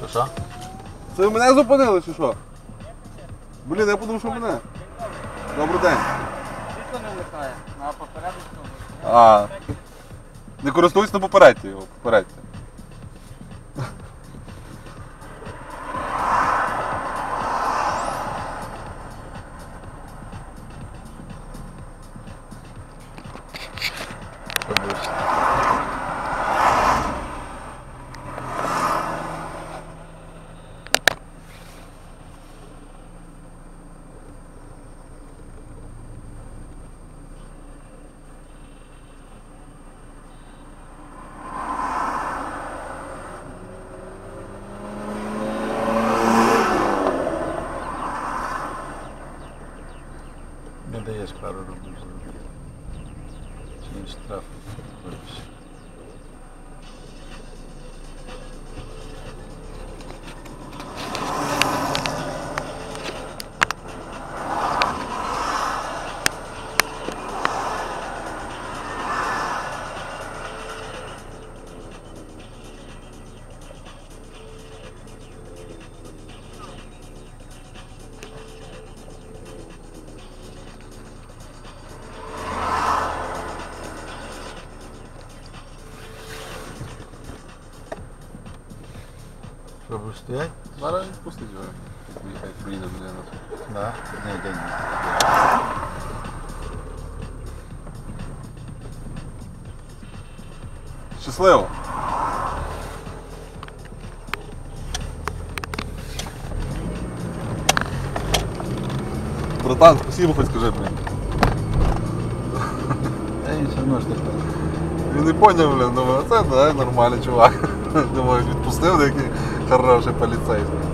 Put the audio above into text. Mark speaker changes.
Speaker 1: що?
Speaker 2: Це ви мене зупинили чи що? Блін, я подумав, що мене. Добрий день.
Speaker 3: Світло не вмикає, на попередницькому.
Speaker 2: А. Не користуйся, не попередьте його, попередьте.
Speaker 1: Не даєш пару рублів зробити. Чи не штраф випишеш. Що, будеш стоять?
Speaker 2: Зараз пустить його. Хай приїде людина.
Speaker 1: Да. Не, йде.
Speaker 2: Щасливо. Братан, спасибо, хоч скажи, блін.
Speaker 1: Та він все одно ж таке.
Speaker 2: Він не поняв, блін, думаю, це да, нормальний чувак. Думаю, відпустив, який хороший поліцейський.